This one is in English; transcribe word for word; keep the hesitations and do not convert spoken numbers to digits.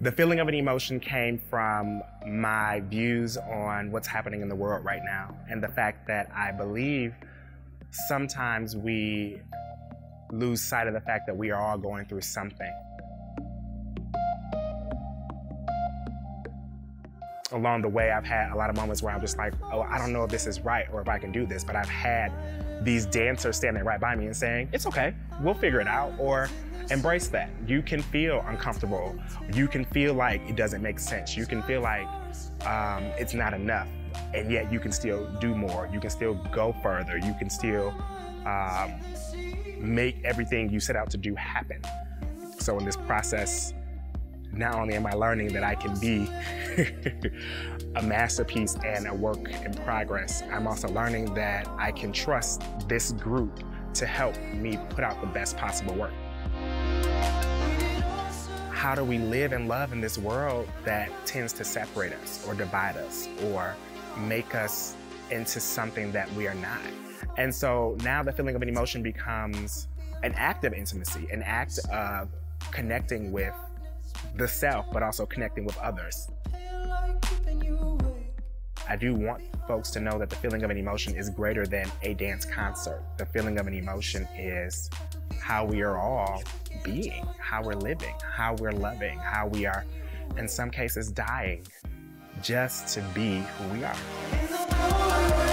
The feeling of an emotion came from my views on what's happening in the world right now, and the fact that I believe sometimes we lose sight of the fact that we are all going through something. Along the way, I've had a lot of moments where I'm just like, oh, I don't know if this is right or if I can do this, but I've had these dancers standing right by me and saying, it's okay, we'll figure it out, or embrace that. You can feel uncomfortable. You can feel like it doesn't make sense. You can feel like um, it's not enough, and yet you can still do more. You can still go further. You can still um, make everything you set out to do happen. So in this process, not only am I learning that I can be a masterpiece and a work in progress, I'm also learning that I can trust this group to help me put out the best possible work. How do we live and love in this world that tends to separate us or divide us or make us into something that we are not? And so now the feeling of an emotion becomes an act of intimacy, an act of connecting with the self, but also connecting with others. I do want folks to know that the feeling of an emotion is greater than a dance concert. The feeling of an emotion is how we are all being, how we're living, how we're loving, how we are, in some cases, dying just to be who we are.